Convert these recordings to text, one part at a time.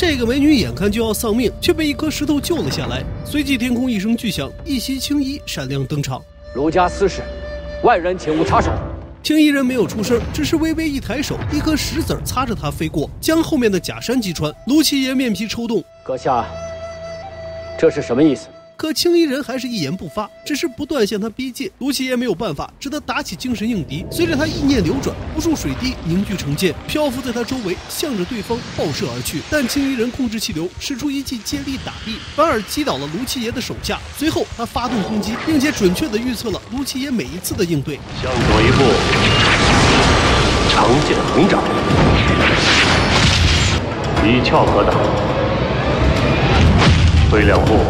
这个美女眼看就要丧命，却被一颗石头救了下来。随即天空一声巨响，一袭青衣闪亮登场。 卢家私事，外人请勿插手。 青衣人没有出声，只是微微一抬手，一颗石子擦着他飞过，将后面的假山击穿。卢七爷面皮抽动， 阁下，这是什么意思？ 可青衣人还是一言不发，只是不断向他逼近。卢七爷没有办法，只得打起精神应敌。随着他意念流转，无数水滴凝聚成剑，漂浮在他周围，向着对方爆射而去。但青衣人控制气流，使出一记接力打地，反而击倒了卢七爷的手下。随后他发动攻击，并且准确地预测了卢七爷每一次的应对。 向左一步，长剑横掌，一窍可挡；退两步。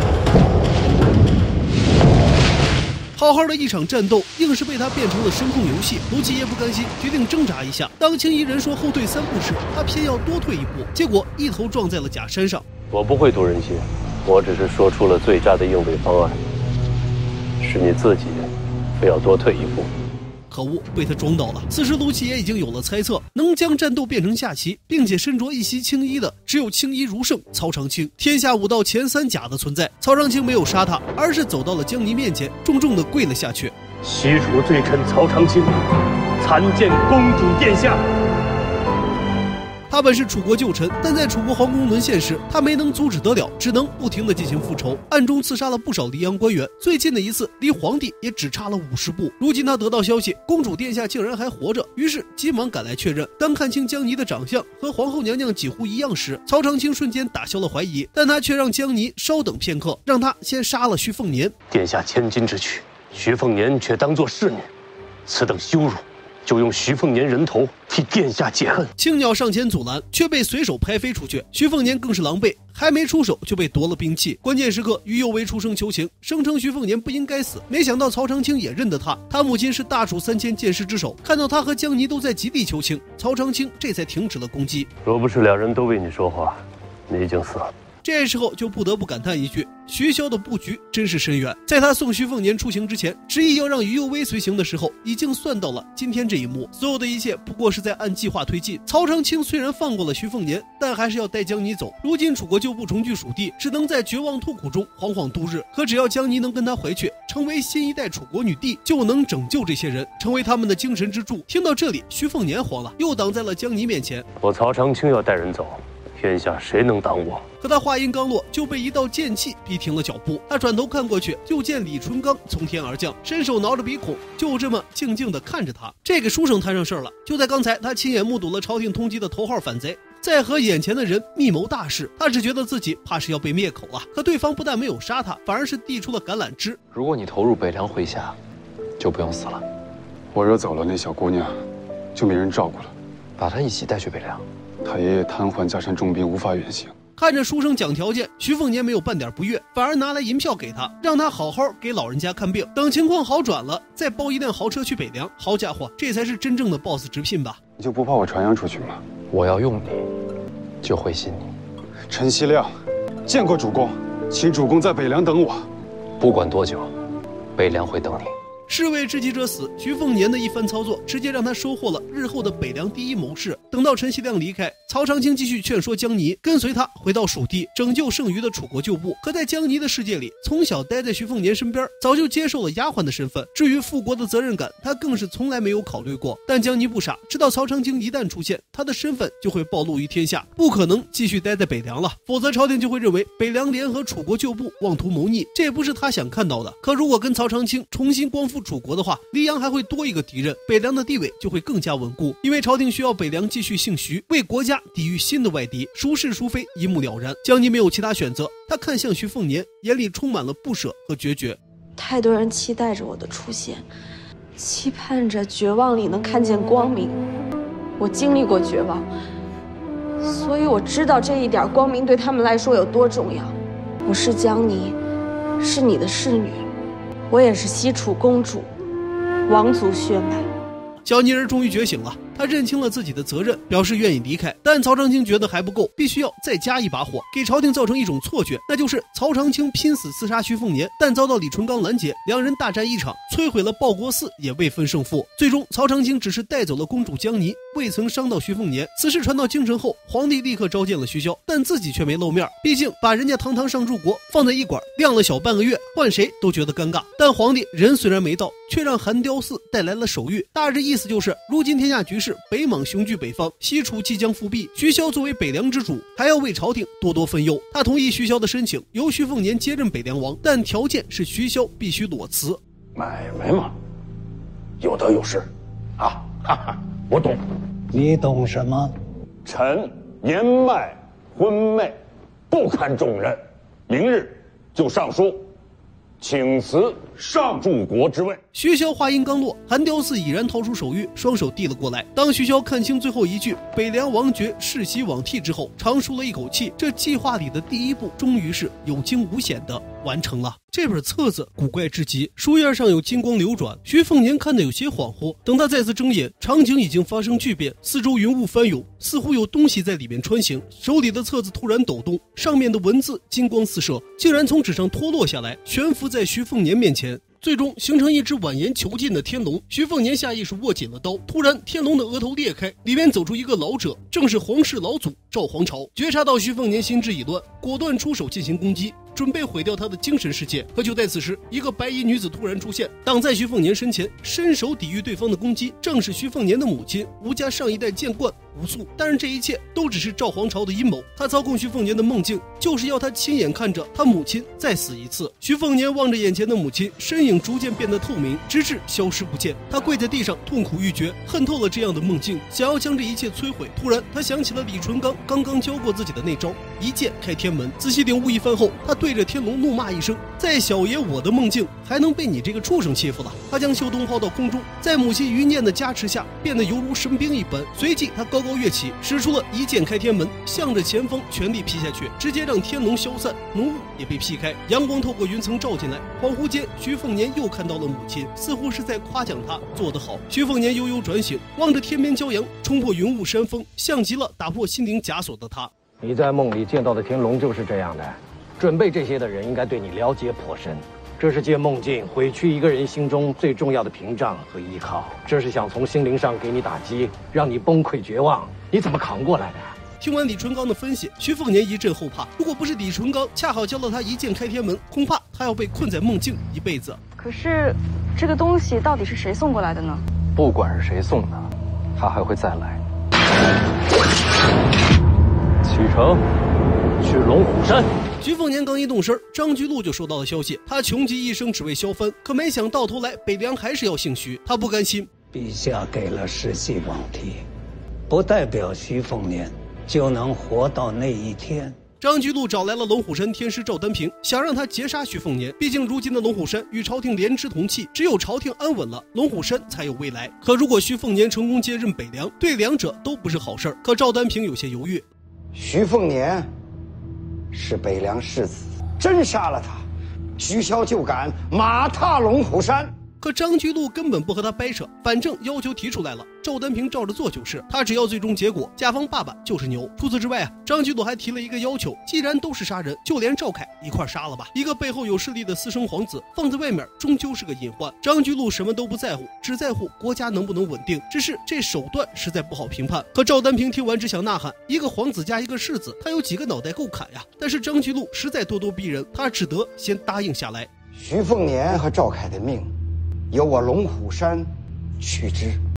好好的一场战斗，硬是被他变成了声控游戏。卢七爷不甘心，决定挣扎一下。当青衣人说后退3步时，他偏要多退1步，结果一头撞在了假山上。 我不会读人心，我只是说出了最佳的应对方案，是你自己非要多退1步。 可恶，被他装到了。此时卢七爷已经有了猜测，能将战斗变成下棋，并且身着一袭青衣的只有青衣如圣曹长青，天下武道前3甲的存在。曹长青没有杀他，而是走到了江泥面前，重重地跪了下去。 西楚罪臣曹长青，参见公主殿下。 他本是楚国旧臣，但在楚国皇宫沦陷时，他没能阻止得了，只能不停地进行复仇，暗中刺杀了不少黎阳官员。最近的一次，离皇帝也只差了50步。如今他得到消息，公主殿下竟然还活着，于是急忙赶来确认。当看清江泥的长相和皇后娘娘几乎一样时，曹长青瞬间打消了怀疑，但他却让江泥稍等片刻，让他先杀了徐凤年。 殿下千金之躯，徐凤年却当作侍女，此等羞辱，就用徐凤年人头替殿下解恨。 青鸟上前阻拦，却被随手拍飞出去。徐凤年更是狼狈，还没出手就被夺了兵器。关键时刻，于右为出声求情，声称徐凤年不应该死。没想到曹长青也认得他，他母亲是大楚3000剑士之首。看到他和江泥都在极力求情，曹长青这才停止了攻击。 若不是两人都为你说话，你已经死了。 这时候就不得不感叹一句，徐骁的布局真是深远。在他送徐凤年出行之前，执意要让于右威随行的时候，已经算到了今天这一幕。所有的一切不过是在按计划推进。曹长青虽然放过了徐凤年，但还是要带江泥走。如今楚国旧部重聚蜀地，只能在绝望痛苦中惶惶度日。可只要江泥能跟他回去，成为新一代楚国女帝，就能拯救这些人，成为他们的精神支柱。听到这里，徐凤年慌了，又挡在了江泥面前。 我曹长青要带人走，天下谁能挡我？ 可他话音刚落，就被一道剑气逼停了脚步。他转头看过去，就见李淳刚从天而降，伸手挠着鼻孔，就这么静静地看着他。这个书生摊上事儿了。就在刚才，他亲眼目睹了朝廷通缉的头号反贼在和眼前的人密谋大事。他只觉得自己怕是要被灭口了。可对方不但没有杀他，反而是递出了橄榄枝。 如果你投入北凉麾下，就不用死了。 我惹走了那小姑娘，就没人照顾了。 把她一起带去北凉。 他爷爷瘫痪，加上重病，无法远行。 看着书生讲条件，徐凤年没有半点不悦，反而拿来银票给他，让他好好给老人家看病，等情况好转了再包一辆豪车去北凉。好家伙，这才是真正的 boss 直聘吧？ 你就不怕我传扬出去吗？ 我要用你，就会信你。 陈希亮，见过主公，请主公在北凉等我。 不管多久，北凉会等你。 士为知己者死，徐凤年的一番操作，直接让他收获了日后的北凉第一谋士。等到陈希亮离开，曹长青继续劝说江泥跟随他回到蜀地，拯救剩余的楚国旧部。可在江泥的世界里，从小待在徐凤年身边，早就接受了丫鬟的身份。至于复国的责任感，他更是从来没有考虑过。但江泥不傻，知道曹长青一旦出现，他的身份就会暴露于天下，不可能继续待在北凉了，否则朝廷就会认为北凉联合楚国旧部妄图谋逆，这不是他想看到的。可如果跟曹长青重新光复楚国的话，黎阳还会多一个敌人，北凉的地位就会更加稳固。因为朝廷需要北凉继续姓徐，为国家抵御新的外敌，孰是孰非一目了然。江泥没有其他选择，他看向徐凤年，眼里充满了不舍和决绝。 太多人期待着我的出现，期盼着绝望里能看见光明。我经历过绝望，所以我知道这一点光明对他们来说有多重要。我是江泥，是你的侍女，我也是西楚公主，王族血脉。 小妮儿终于觉醒了， 他认清了自己的责任，表示愿意离开。但曹长青觉得还不够，必须要再加一把火，给朝廷造成一种错觉，那就是曹长青拼死刺杀徐凤年，但遭到李淳罡拦截，两人大战一场，摧毁了报国寺，也未分胜负。最终曹长青只是带走了公主江妮，未曾伤到徐凤年。此事传到京城后，皇帝立刻召见了徐骁，但自己却没露面，毕竟把人家堂堂上柱国放在一馆晾了小半个月，换谁都觉得尴尬。但皇帝人虽然没到，却让韩雕寺带来了手谕，大致意思就是如今天下局势，北莽雄踞北方，西楚即将复辟，徐骁作为北凉之主，还要为朝廷多多分忧。他同意徐骁的申请，由徐凤年接任北凉王，但条件是徐骁必须裸辞。 买卖嘛，有得有失，啊，哈哈，我懂。 你懂什么？ 臣年迈昏昧，不堪重任，明日就上书，请辞上柱国之位。 徐骁话音刚落，韩雕寺已然掏出手谕，双手递了过来。当徐骁看清最后一句“北凉王爵世袭罔替”之后，长舒了一口气。这计划里的第一步，终于是有惊无险的完成了。这本册子古怪至极，书页上有金光流转。徐凤年看得有些恍惚，等他再次睁眼，场景已经发生巨变，四周云雾翻涌，似乎有东西在里面穿行。手里的册子突然抖动，上面的文字金光四射，竟然从纸上脱落下来，悬浮在徐凤年面前。最终形成一只蜿蜒囚禁的天龙。徐凤年下意识握紧了刀，突然天龙的额头裂开，里面走出一个老者，正是皇室老祖赵皇朝。觉察到徐凤年心智已乱，果断出手进行攻击，准备毁掉他的精神世界。可就在此时，一个白衣女子突然出现，挡在徐凤年身前，伸手抵御对方的攻击，正是徐凤年的母亲。吴家上一代见惯无素，但是这一切都只是赵皇朝的阴谋。他操控徐凤年的梦境，就是要他亲眼看着他母亲再死一次。徐凤年望着眼前的母亲，身影逐渐变得透明，直至消失不见。他跪在地上，痛苦欲绝，恨透了这样的梦境，想要将这一切摧毁。突然他想起了李淳罡刚刚教过自己的那招一剑开天门。仔细领悟一番后，他对着天龙怒骂一声，在小爷我的梦境还能被你这个畜生欺负了。他将袖东抛到空中，在母亲余念的加持下，变得犹如神兵一般。随即他高高跃起，使出了一剑开天门，向着前方全力劈下去，直接让天龙消散，浓雾也被劈开，阳光透过云层照进来。恍惚间，徐凤年又看到了母亲，似乎是在夸奖他做得好。徐凤年悠悠转醒，望着天边骄阳，冲破云雾山峰，像极了打破心灵枷锁的他。 你在梦里见到的天龙就是这样的，准备这些的人应该对你了解颇深。这是借梦境毁去一个人心中最重要的屏障和依靠，这是想从心灵上给你打击，让你崩溃绝望。你怎么扛过来的？ 听完李淳罡的分析，徐凤年一阵后怕。如果不是李淳罡恰好教了他一剑开天门，恐怕他要被困在梦境一辈子。 可是，这个东西到底是谁送过来的呢？ 不管是谁送的，他还会再来。 启程，去龙虎山。 徐凤年刚一动身，张居禄就收到了消息。他穷极一生只为削藩，可没想到头来北凉还是要姓徐。他不甘心， 陛下给了世袭罔替，不代表徐凤年就能活到那一天。 张居禄找来了龙虎山天师赵丹平，想让他截杀徐凤年。毕竟如今的龙虎山与朝廷连枝同气，只有朝廷安稳了，龙虎山才有未来。可如果徐凤年成功接任北凉，对两者都不是好事儿。可赵丹平有些犹豫， 徐凤年是北凉世子，真杀了他，徐骁就敢马踏龙虎山。 可张居禄根本不和他掰扯，反正要求提出来了，赵丹平照着做就是。他只要最终结果，甲方爸爸就是牛。除此之外啊，张居禄还提了一个要求，既然都是杀人，就连赵凯一块杀了吧。一个背后有势力的私生皇子，放在外面终究是个隐患。张居禄什么都不在乎，只在乎国家能不能稳定。只是这手段实在不好评判。可赵丹平听完只想呐喊，一个皇子加一个世子，他有几个脑袋够砍呀？但是张居禄实在咄咄逼人，他只得先答应下来。 徐凤年和赵凯的命，由我龙虎山取之。